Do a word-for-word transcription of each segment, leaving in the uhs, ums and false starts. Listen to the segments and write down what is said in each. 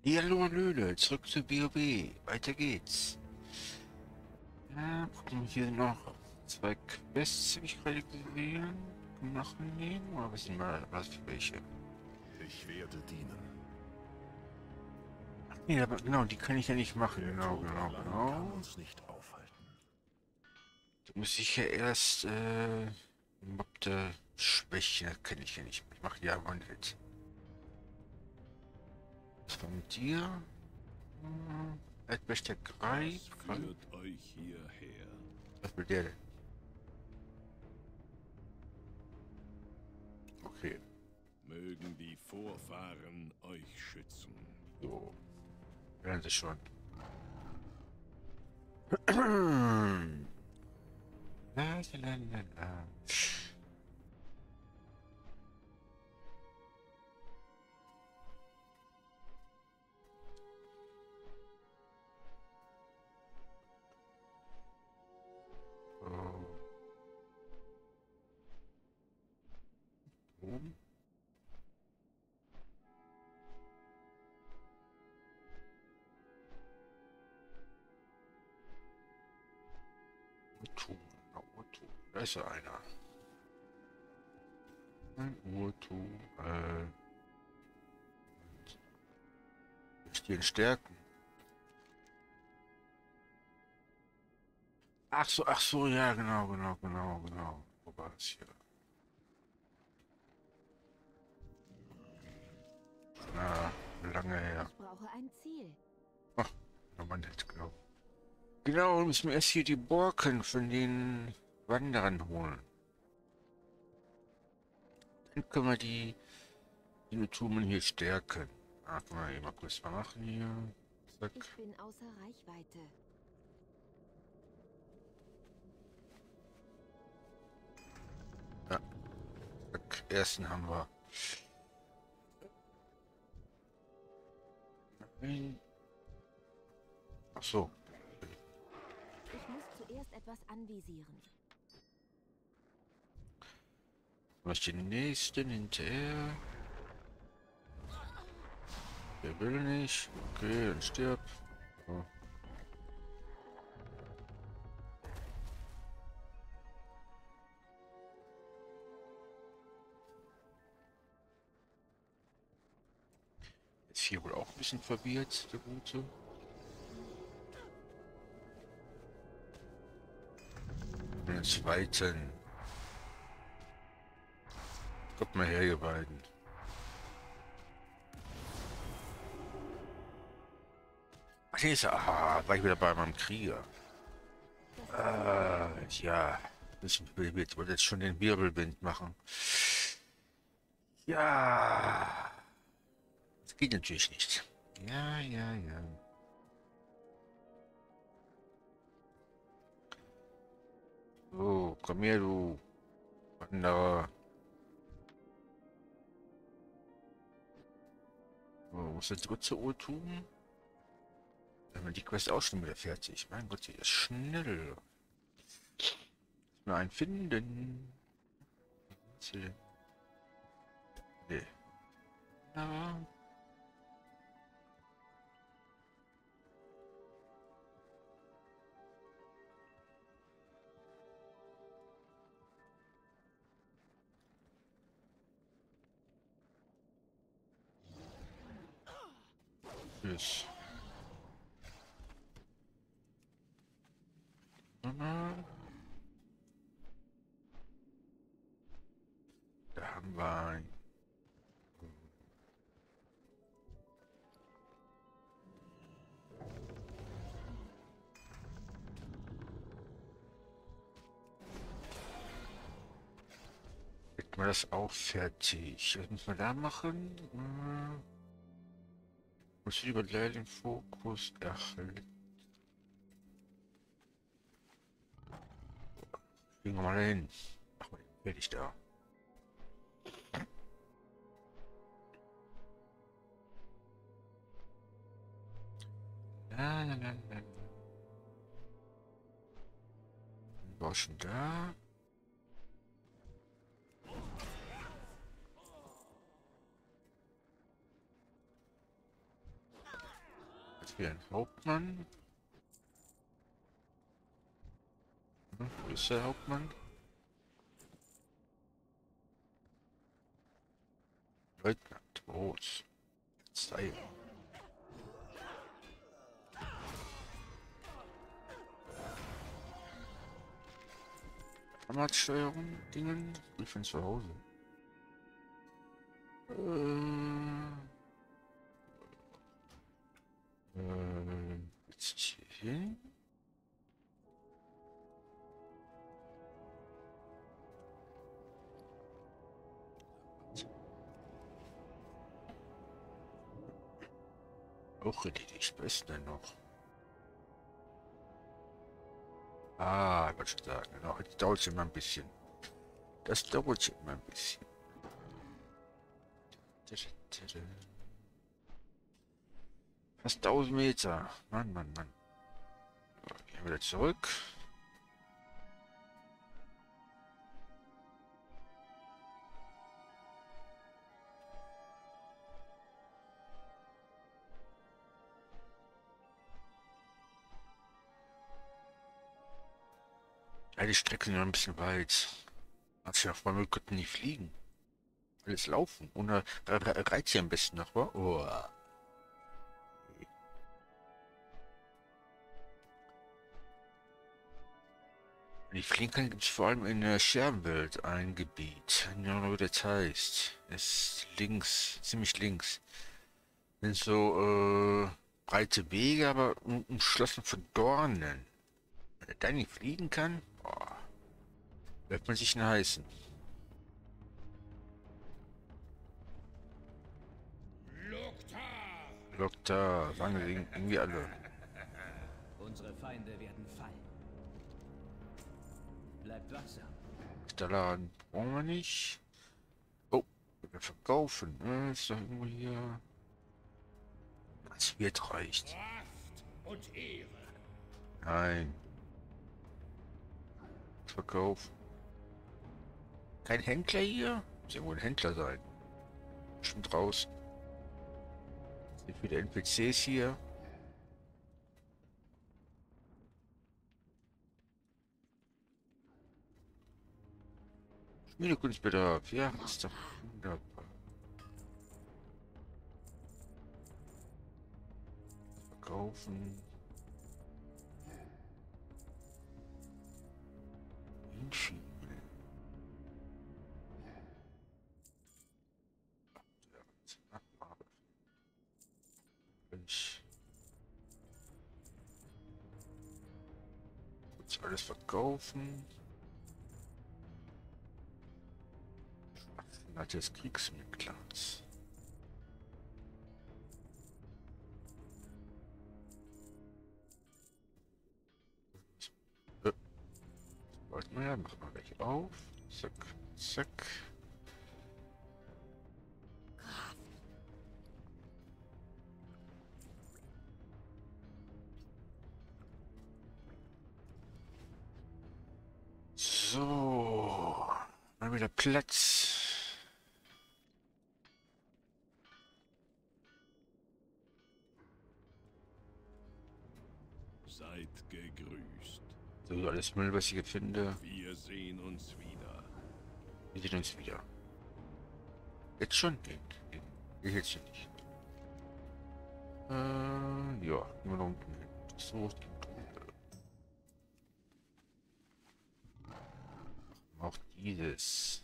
Hallo Hallöle, zurück zu WoW. Weiter geht's. Ja, gucken wir hier noch zwei Quests, habe ich gerade gesehen. Machen nehmen, oder wissen wir was für welche? Ich werde dienen. Nee, aber genau, die kann ich ja nicht machen. Der Genau, Tod genau, allein kann genau. uns nicht aufhalten. Da muss ich ja erst, äh, Mobte schwächen. Das kann ich ja nicht. Ich mache ja Wandelt. Was war mit dir? Hm, Erdbecher Greif. Was führt euch hierher? Was will der denn? Okay, Mögen die Vorfahren euch schützen. so. Werden sie schon. La, la, la, la. Oh. Oben. Urtu. Na, Urtu. Da ist ja einer. Ein Urtu. Äh. Stehen Stärken. Ach so, ach so, ja, genau, genau, genau, genau. Wo war es hier? Na, lange her. Ich brauche ein Ziel. Ach, nochmal nett, genau. Genau, wir müssen erst hier die Borken von den Wanderern holen. Dann können wir die die Nutumen hier stärken. Ah, können wir eben mal kurz mal machen hier. Zack. Ich bin außer Reichweite. Ja, zack. Ersten haben wir. Nein. Ach so. Ich muss zuerst etwas anvisieren. Was den nächsten hinterher? Der will nicht. Okay, dann stirb. So. Ist hier wohl auch ein bisschen verwirrt, der Gute. Und den zweiten. Kommt mal her, ihr beiden. Ach, hier ist er. Ah, war ich wieder bei meinem Krieger. Ah, ja. Das wird, ich wollte jetzt schon den Wirbelwind machen. Ja. Das geht natürlich nicht. Ja, ja, ja. So, komm her, du Wanderer. So, wo ist der dritte Urtum? Dann haben wir die Quest auch schon wieder fertig. Mein Gott, die ist schnell. Mal einen finden. Was ist hier denn? Nee. Na, tschüss. Na, da haben wir ein. Hätten wir das auch fertig. Was müssen wir da machen? Äh, muss ich lieber gleich den Fokus erhalten. Gehen wir mal dahin. Ach, fertig da. La, la, la, la. War schon da. Hier ein Hauptmann. Hm, wo ist der Hauptmann? Leutnant Roos. Sei. Fahrradsteuerung, Dingen. Ich bin zu Hause. Äh, äh, jetzt hier hin. Auch erledigt. Was ist denn noch? Ah, ich wollte schon sagen. Genau, jetzt dauert es immer ein bisschen. Das dauert immer ein bisschen. Fast tausend Meter. Mann, Mann, Mann. So, gehen wir wieder zurück. Ja, die Strecken sind noch ein bisschen weit. Hat sich auf wir könnten nicht fliegen. Alles laufen. Ohne Re Re Reiz hier am besten noch, wa? Oh. Wenn ich fliegen kann, gibt es vor allem in der Scherbenwelt ein Gebiet. Ich weiß nicht, wie das heißt. Ist links, ziemlich links. Sind so äh, breite Wege, aber um, umschlossen von Dornen. Wenn er da nicht fliegen kann, boah, wird man sich einen heißen. Lokta, sagen wir irgendwie alle. Unsere Feinde werden fallen. Bleibt wachsam. Stalladen brauchen wir nicht. Oh, wir verkaufen. Ne? Ist doch irgendwo hier. Das wird reicht. Und Ehre. Nein. Verkauf. Kein Händler hier? Muss irgendwo ein Händler sein. Bestimmt draußen. Sind wieder N P Cs hier. Schmiedekunstbedarf. Ja, ist doch wunderbar. Verkaufen. Hinschieben. Ich jetzt alles verkaufen. Schwachsinn des Kriegsmitglers. Äh, wollten wir ja, machen wir gleich auf. Zack, zack. So, mal wieder Platz. Seid gegrüßt. So, alles Müll, was ich hier finde. Wir sehen uns wieder. Wir sehen uns wieder. Jetzt schon? Nee, nee, ich jetzt hier nicht. Äh, ja, gehen wir da unten hin. So, auch dieses.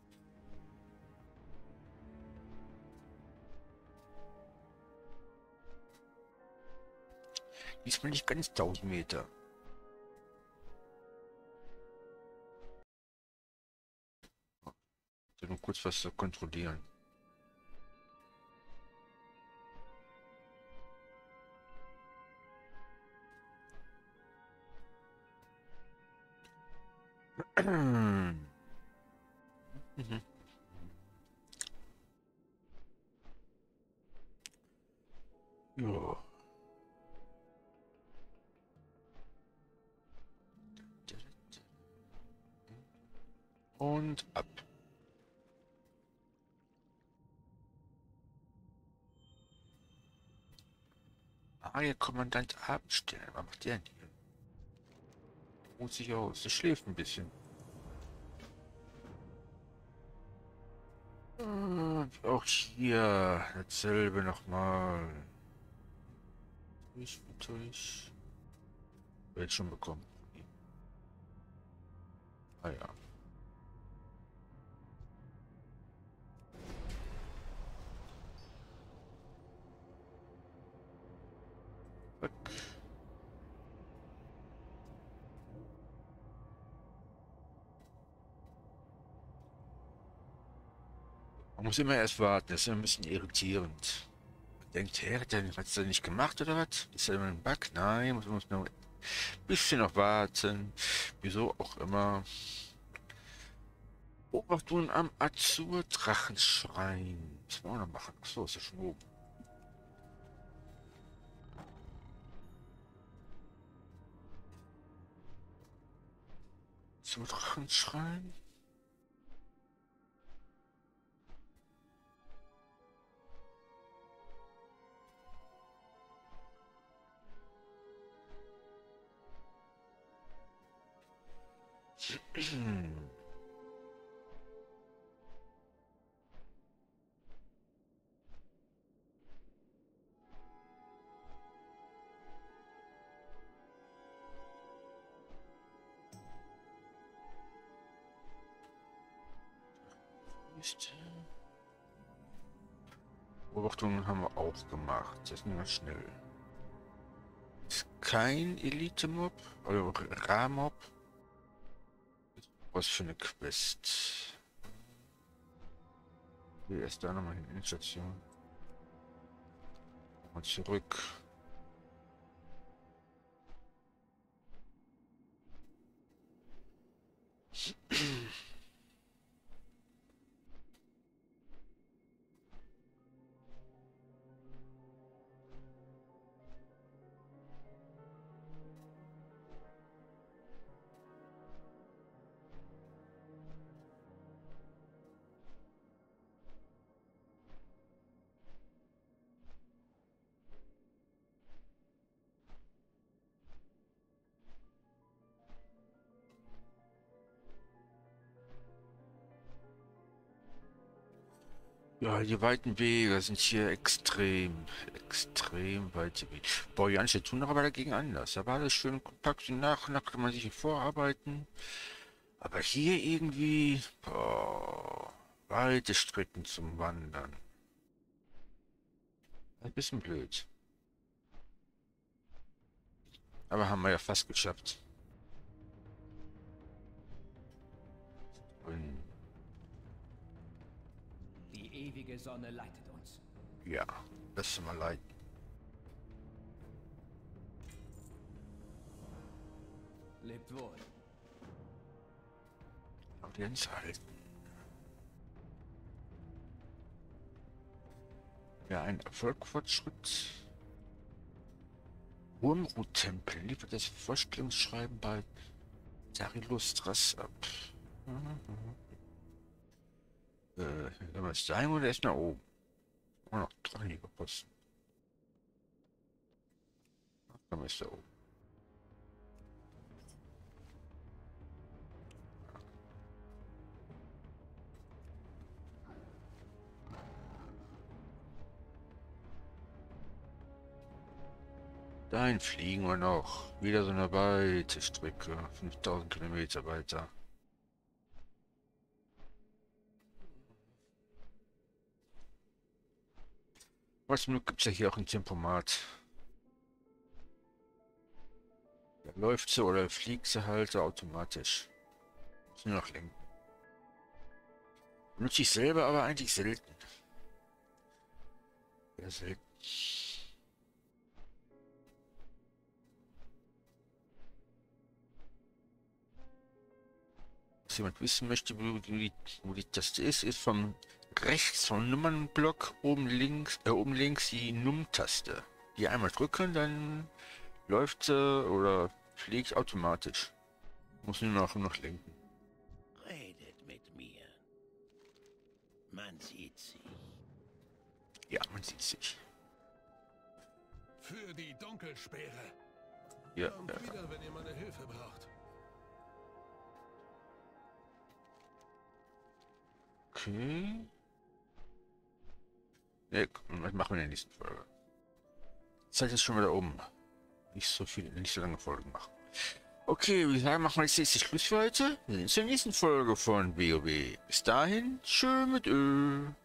Diesmal nicht ganz tausend Meter. So, nur kurz was zu kontrollieren. Mhm. Ja. Und ab. Ah. Ah, der Kommandant Abendstern. Was macht der denn hier? Ruht sich aus. Der schläft ein bisschen. Und auch hier dasselbe nochmal. Ich natürlich. Werde ich schon bekommen. Ah ja. Zack. Man muss immer erst warten, das ist ein bisschen irritierend. Man denkt, hä, hat er hat's denn nicht gemacht oder was? Ist da immer ein Bug? Nein, muss, muss noch ein bisschen noch warten. Wieso auch immer. Beobachtung am Azur-Drachenschrein. Was wollen wir noch machen? Achso, ist ja schon oben. Azur-Drachenschrein? Ist, Beobachtungen haben wir auch gemacht. Das ist nur schnell. Ist kein Elite-Mob oder Ra-Mob. Was für eine Quest. Hier erst da nochmal hin in die Station. Und zurück. Ja, die weiten Wege sind hier extrem, extrem weite Wege. Boah, die Anstände tun aber dagegen anders. Da war alles schön kompakt und nach und nach kann man sich vorarbeiten. Aber hier irgendwie, boah, weite Strecken zum Wandern. Ein bisschen blöd. Aber haben wir ja fast geschafft. Und Die ewige Sonne leitet uns. ja, das ist mal leid. Lebt wohl. Audienz halten. Ja, ein Erfolgfortschritt. Wurmruttempel liefert das Vorstellungsschreiben bei Darilustras ab. Mhm. Äh, was sein oder erst nach oben? Oh, noch drei Lieferposten. Dann ist da oben. Dahin fliegen wir noch. Wieder so eine weite Strecke. fünftausend Kilometer weiter. Was zum Glück gibt es ja hier auch ein Tempomat. Da läuft sie oder fliegt sie halt so automatisch. Muss nur noch lenken. Nutze ich selber aber eigentlich selten. Sehr selten. Was jemand wissen möchte, wo die, wo die Taste ist, ist vom rechts vom Nummernblock oben links, äh, oben links die Num-Taste. Die einmal drücken, dann läuft sie oder fliegt automatisch. Muss nur noch, noch lenken. Redet mit mir. Man sieht sich. Ja, man sieht sich. Für die Dunkelspeere. Ja, Kommt ja. wieder, wenn ihr meine Hilfe braucht. Okay. Ne, was machen wir in der nächsten Folge? Zeit ist schon wieder um. Nicht so viel, nicht so lange Folgen machen. Okay, wir sagen, machen wir jetzt nächste Schluss für heute. Wir sehen uns in der nächsten Folge von WoW. Bis dahin, schön mit Ö.